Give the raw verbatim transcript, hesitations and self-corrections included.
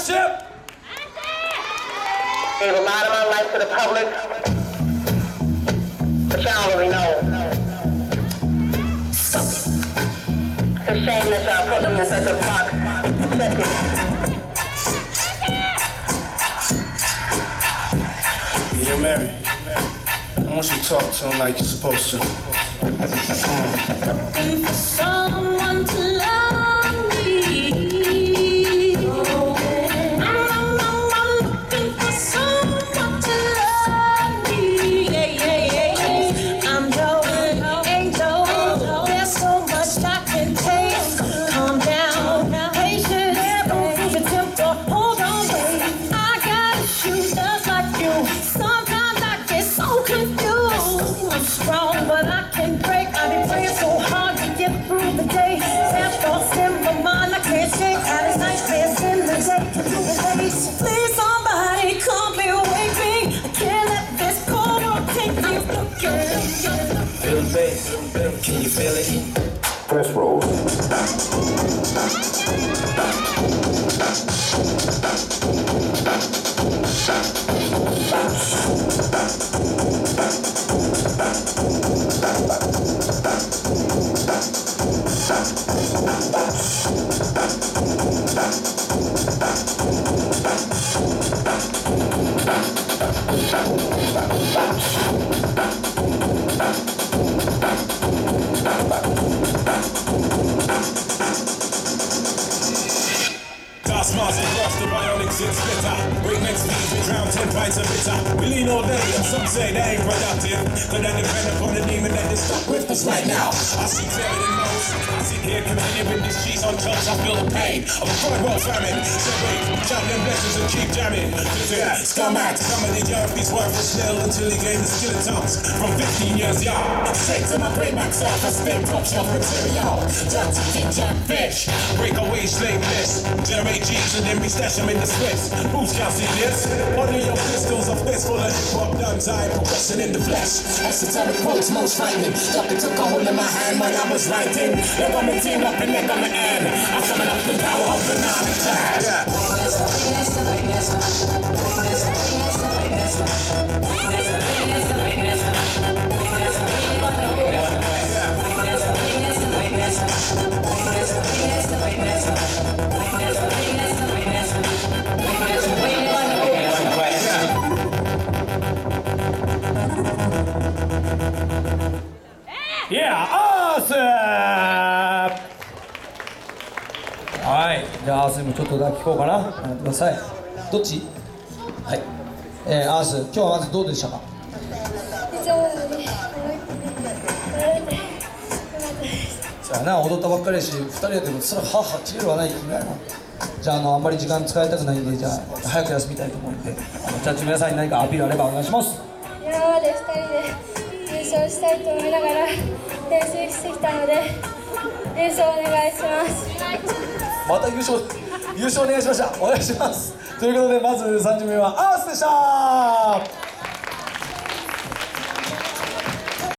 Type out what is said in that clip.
手。 Gave a lot of my life to the public, but y'all already know. It's a shame that y'all put them in such a box. Yeah, Mary, I want you to talk to him like you're supposed to. Looking for someone to love me. I'm, I'm, I'm looking for someone to love me. Yeah, yeah, yeah, yeah. I'm your angel. There's so much I can take. Calm down, patience, don't lose your temper. Hold on, wait. I got issues just like you. Sometimes I get so confused. I'm strong, but I can break. I be praying so hard to get through the day. Have thoughts in my mind I can't shake. Had a nightmares in the day to do the days. Please, somebody come and wake me. I can't let this cold world take me. Feel the bass. Can you feel it? Press roll. Taskmaster across the bionic six splitter. Breakneck speed, we drown ten pints of bitter. We lean all day and some say they ain't productive. But that depend upon the demon that is stuck with us right now. I see clearer than most. I sit here continuing with this cheese on toast. I feel the pain of a front row famine. So wait, count them blessings and keep jamming. Listen, scumbag, some of the young beats worthless nil until he gained the skill of tongues. From fifteen years young, straight to my brain max off. I spin top shelf material. Dirty king jack fish. Breakaway slave list. Generate G's and then we stash them in the Swiss. Who's counting this? One of your pistols, a fistful of hip-hop guns. I am progressing in the flesh. Esoteric quotes most frightening. Doctor took a hold in my hand when I was writing. They're gonna team up and they're gonna end. I'm coming up the power of the nine class. Yeah, awesome! はい、じゃあアースにもちょっとだけ聞こうかな。やってください。どっち？はい。えー、アース、今日はまずどうでしたか？そうやな、踊ったばっかりやし、二人でもそれはは切れるはない気がな。じゃあ、あのあんまり時間使いたくないんで、じゃあ早く休みたいと思うんで、あのジャッジ皆さんに何かアピールあればお願いします。 今までふたりで優勝したいと思いながら練習してきたので優勝お願いします。 また優勝優勝お願いしました。お願いします。ということでまずさんじゅうめはアースでした。